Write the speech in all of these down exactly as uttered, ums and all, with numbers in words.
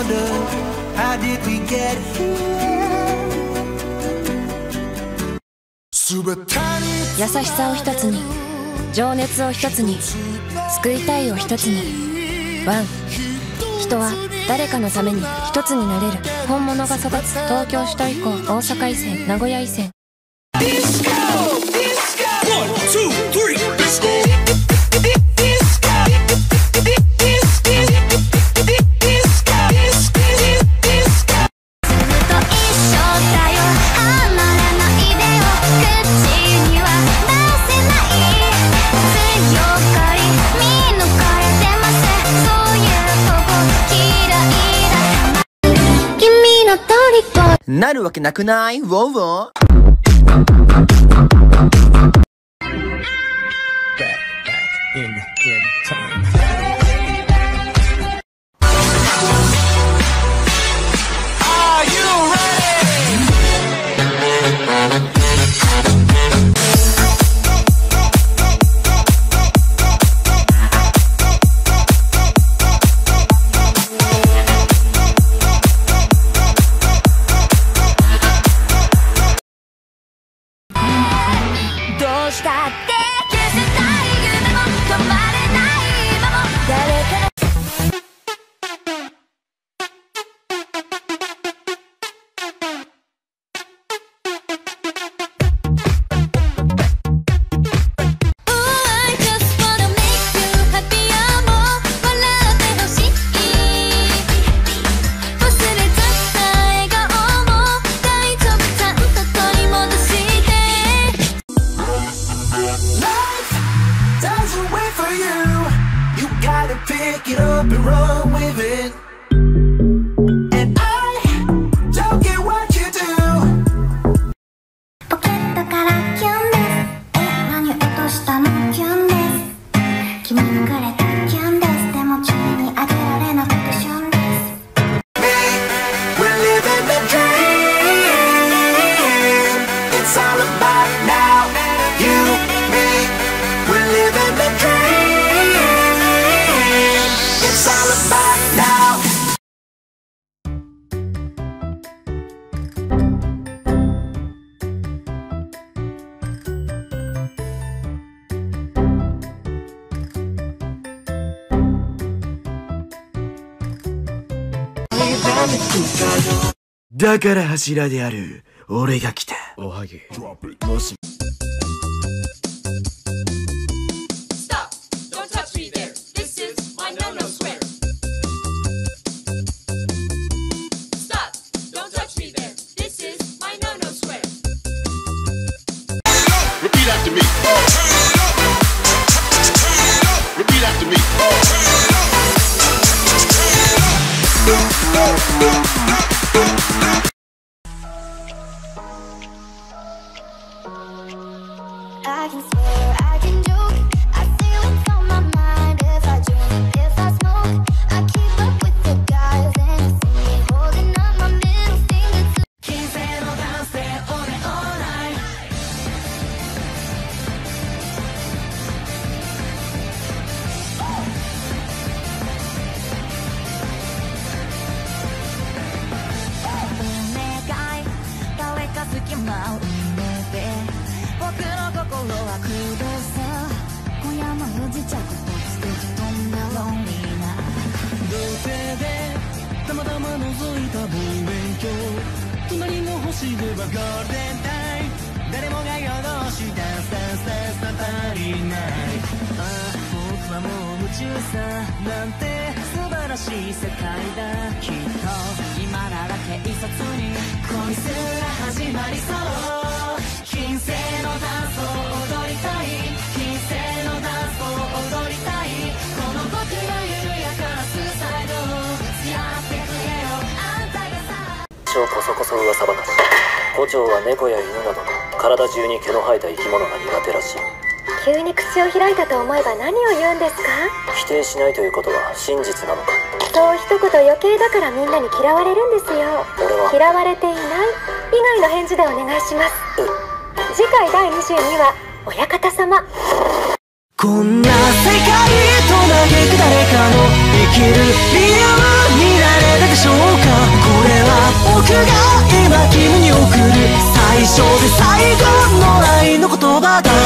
wonder how did we get here? 優しさを一つに、情熱を一つに、救いたいを一つに。ワン。人は誰かのために一つになれる。本物が育つ東京首都移行、大阪移線、名古屋移線。 なるわけなくないウォウウォー。 Pick it up and run with it. And I don't care what you do. ポケットからキュンです。え、何落としたのキュンです。君にくれたキュンです。でも注意にあげられなくてシュンです。 We're living the dream. It's all about now. You, me. We're living the dream. It's all about now. だから柱である俺が来た。おはげもし Repeat after me. Repeat after me. I can swear, I can joke. I say what's on my mind. If I drink, if I smoke, I keep up with the guys and you see me holding up my middle finger to. 金星のダンスで俺オーライ。誰か隙間を埋めて僕の心は空洞さ。今夜も不時着として飛んだロンリーな童貞でたまたま覗いた望遠鏡。隣の星ではゴールデンタイム。誰もが夜通しダンスダンスダンス足りない。ああ僕はもう夢中さなんて素晴らしい世界だ。きっと今なら軽率に恋すら始まりそう。金星のダンスを踊りたい。金星のダンスを踊りたい。この僕ら緩やかなスタイルを付き合ってくれよあんたがさ。 超こそこそ噂話。胡蝶は猫や犬などの体中に毛の生えた生き物が苦手らしい。 急に口を開いたと思えば何を言うんですか。 否定しないということは真実なのか。 そう一言余計だからみんなに嫌われるんですよ。 俺は嫌われていない以外の返事でお願いします。次回だいにじゅうにわ親方様。 こんな世界と嘆く誰かの生きる理由になれたでしょう。 が今君に送る最初で最後の愛の言葉だ。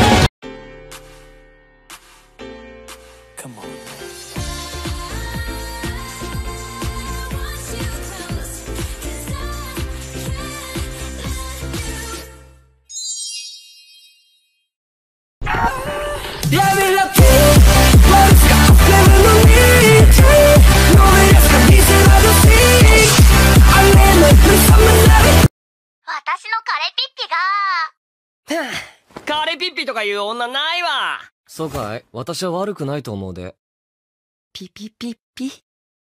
私のカレピッピが。 カレピッピとかいう女ないわ。 そうかい、私は悪くないと思うで。 ピピピピ。